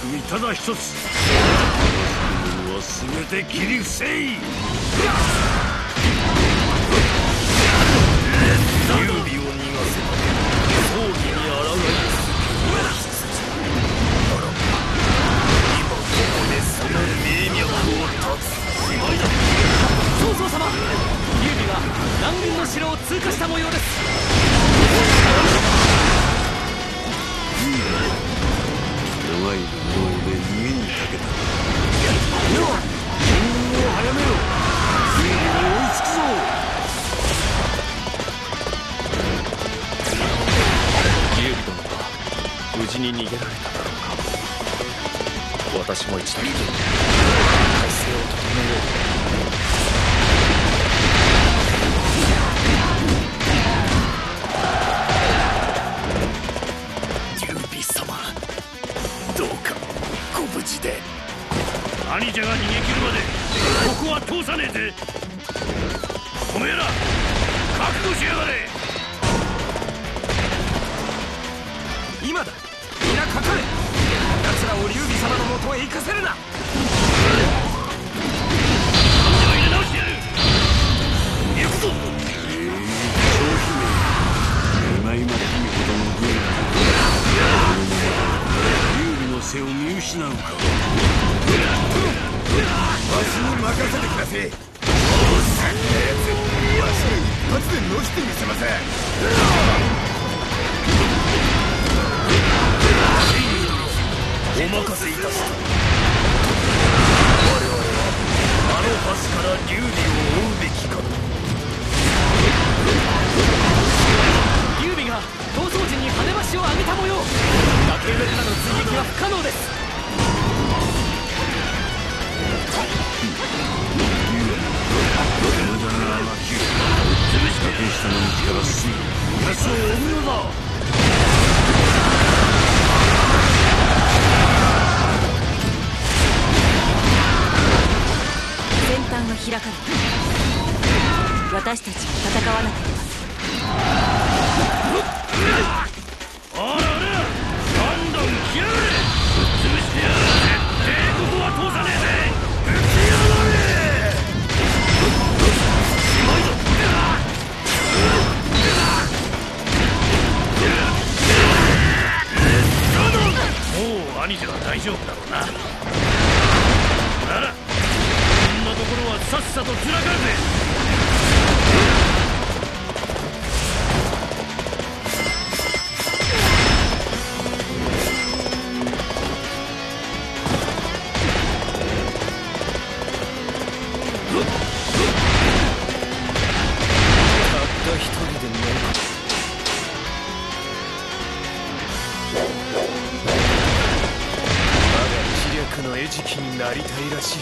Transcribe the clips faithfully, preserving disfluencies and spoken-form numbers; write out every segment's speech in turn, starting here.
組ただ一つ。は全て切り伏せい。劉備を逃がせば葬儀にあらがいすならば今ここでその名脈を断つ。しまいだ。 曹操様、劉備が南軍の城を通過した模様です。 長い武道で逃げにかけた。では進軍を早めよ。ついに追いつくぞ。 劉備殿は無事に逃げられただろうか。私も一度体制を整えよう。 兄者が逃げ切るまでここは通さねえぜ。おめえら覚悟しやがれ。 今だ、皆かかれ。奴らを劉備様のもとへ行かせるな。 兄者が入れ直してやる。行くぞ。ええー、長姫、今今君ほどの軍が劉備の背を見失うか。わしに任せてください。おっさんなやつ、わしが一発でのしてみせません。お任せいたした。我々はあの橋から劉備を追うべきか。 劉備が逃走時に跳ね橋を上げた模様。崖上からの追撃は不可能です。竹下の道から進み、奴を追うのだ。 先端が開かれた。私たちが戦わなければ。 あらあら、どんどん来やがれ。潰してやる。絶対ここは通さねえぜ。ぶちやがれ。兄者は大丈夫だろうな。ならこんなところはさっさとずらかるぜ。 餌食になりたいらしい。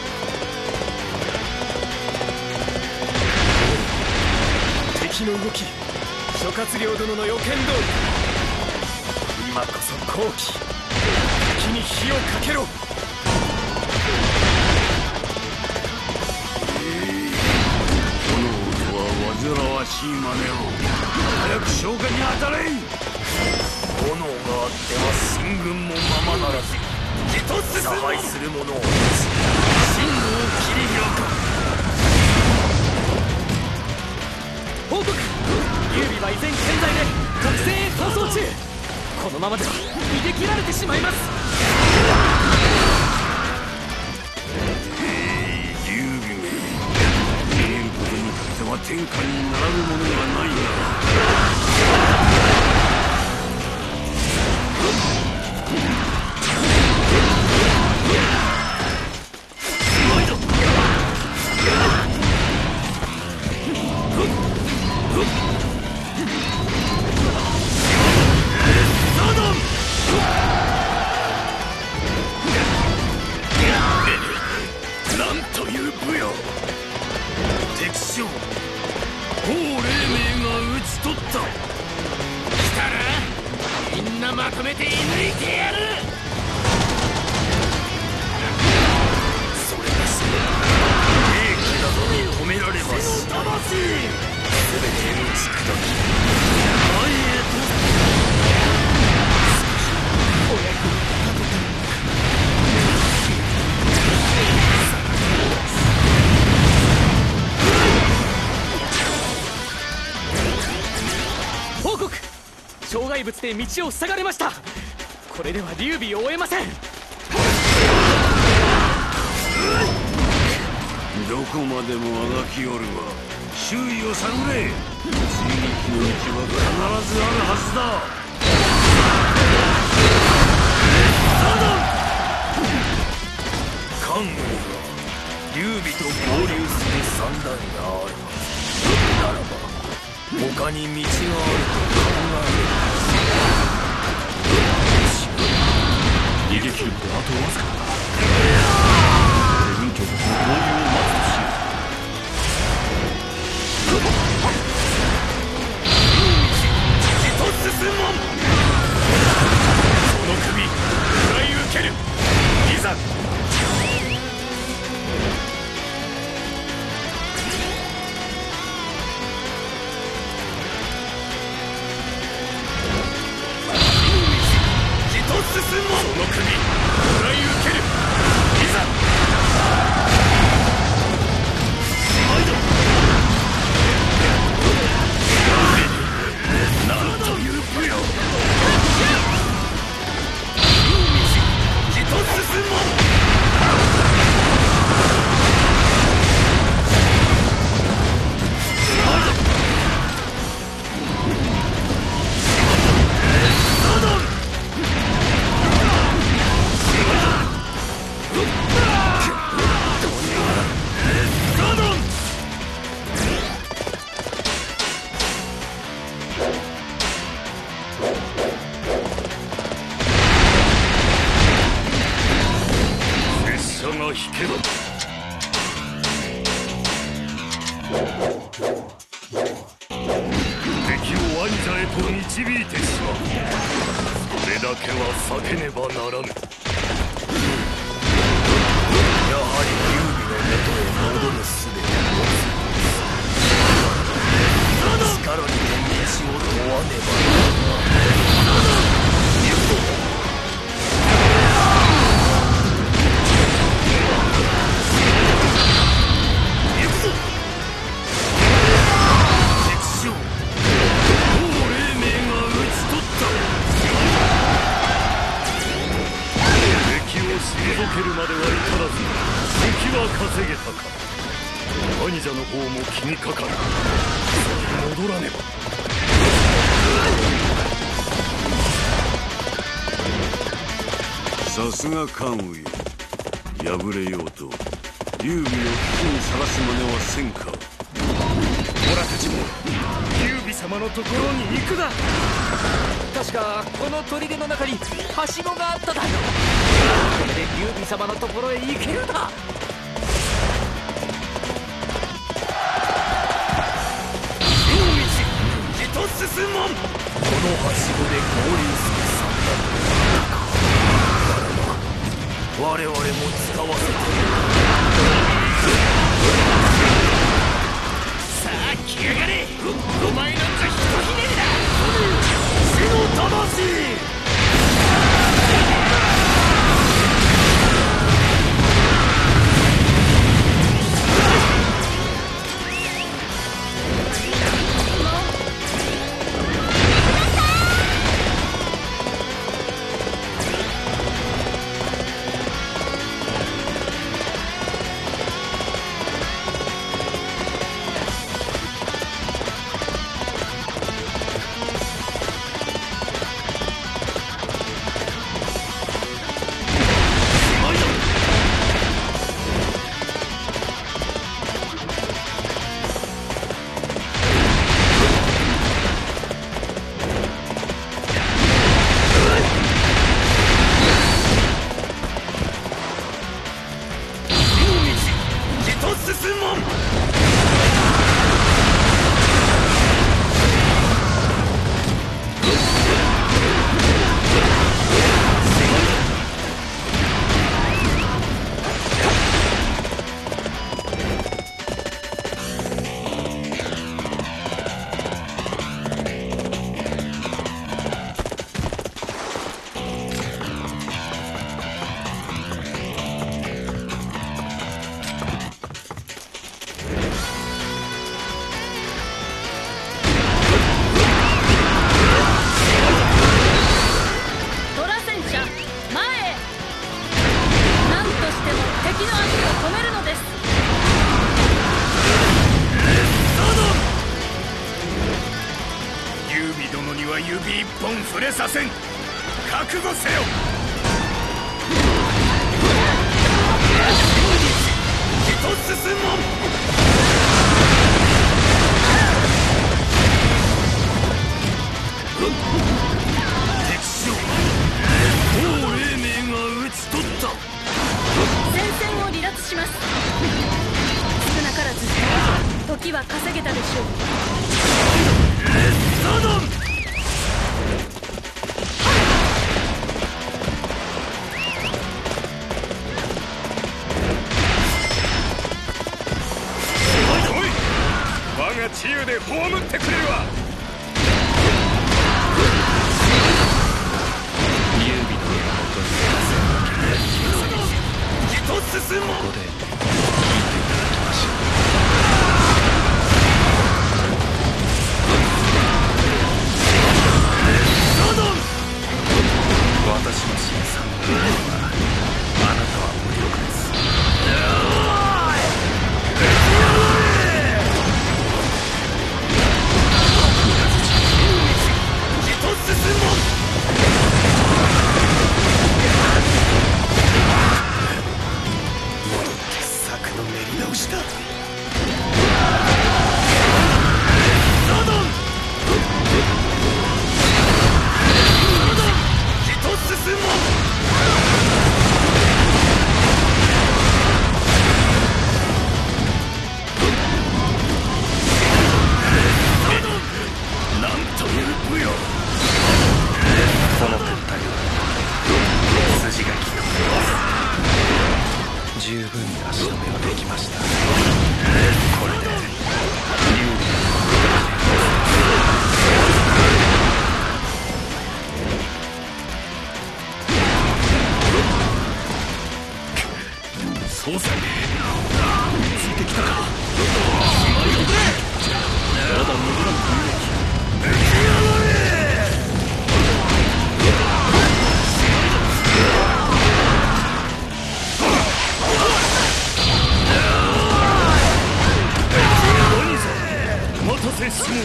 敵の動き、諸葛亮殿の予見通り。今こそ好機。敵に火をかけろ。 炎とは煩わしい真似を。早く消火に当たれ。炎があっては進軍もままならず。一つ差配する者を進路を切り開く。 報告、劉備は依然健在で特戦へ逃走中。このままでは逃げ切られてしまいます。 ええ、劉備め、逃げることにかけては天下に並ぶものがないな。敵将、孔黎明が討ち取った。 物で道を塞がれました。これでは劉備を追えません。 どこまでもあがきおるわ。周囲を探れ。追撃の道は必ずあるはずだ。関羽には劉備と合流する算段がある。ならば他に道があると考える。 逃げ切るまであとわずかだ。運挙国の合流を待つとしよう。じと進もん。 その首食らい受ける。いざ。その首食らい受ける。いざ。なんという武よ。じと進もん。 引けば敵を安者へと導いてしまう。それだけは避けねばならぬ。やはり劉備の元へ戻る術を持つ。力にて道を問わねばならぬ。退けるまでは至らず敵は稼げたか。兄者の方も気にかかる。戻らねば。さすが関羽よ。敗れようと劉備の危機にさらす真似はせんか。 オラたちも劉備様のところに行くだ。確かこの砦の中にはしごがあっただろう。これで劉備様のところへ行けるだ。 と進もん。このはしごで合流する算段か。ならば我々も使わせて。 さあ来やがれ。お前なんざひとひねりだ。 死の魂。 止めるのです。 劉備殿には指一本触れさせん。覚悟せよ。人進もん。敵将王永明が討ち取った。 戦線を離脱します。少なからず時は稼げたでしょう。 レッサドン。我が治癒で葬ってくれるわ。 劉備殿のもとに人進もここで聞いていただきましょう。私の新参の兵はあなたは無力です。十分に足止めはできました。これで劉備総裁ついてきたか。まだ戻らぬ有シモンした。さあ、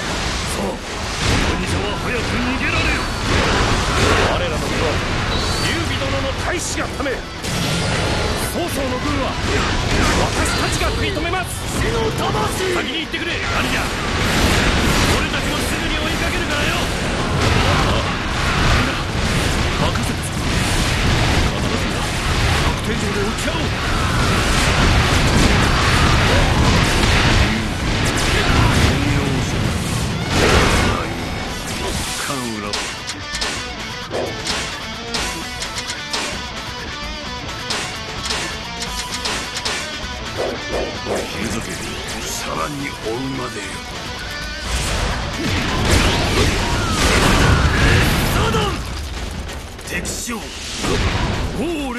忍者は早く逃げられる。我らの軍は劉備殿の大使がため、曹操の軍は私たちが食い止めます。死の魂。先に行ってくれ、アリア。俺たちもすぐに追いかけるからよ。ああ、任せてくれ。刀剣だ。白天上で撃ち合おう。さらに追うまでよ。サドン。敵将王永明が討ち取った。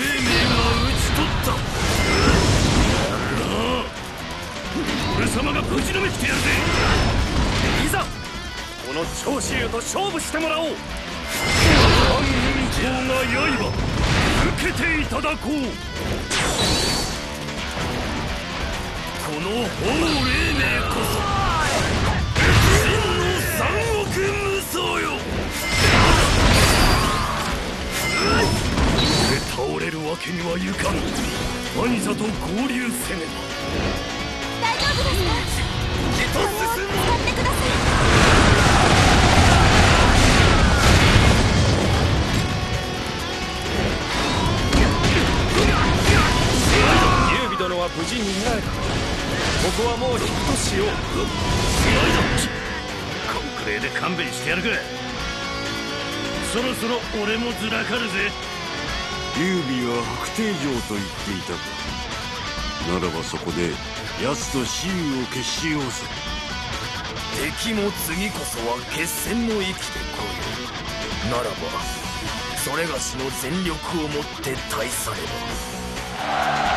俺様がぶちのめしてやるぜ。いざこの長州と勝負してもらおう。万人将が刃受けていただこう。この王永明こそ真の三億無双よ。で倒れるわけにはいかん。兄者と合流せねば。 大丈夫ですか。これを使ってください。 劉備殿は無事に逃げられた。ここはもう引くとしよう。 コンクレーで勘弁してやるか。そろそろ俺もずらかるぜ。 劉備は白帝城と言っていたか。ならばそこで奴と雌雄を決しようぜ。 敵も次こそは決戦の域で来よう。ならばそれがしの全力をもって対さねば。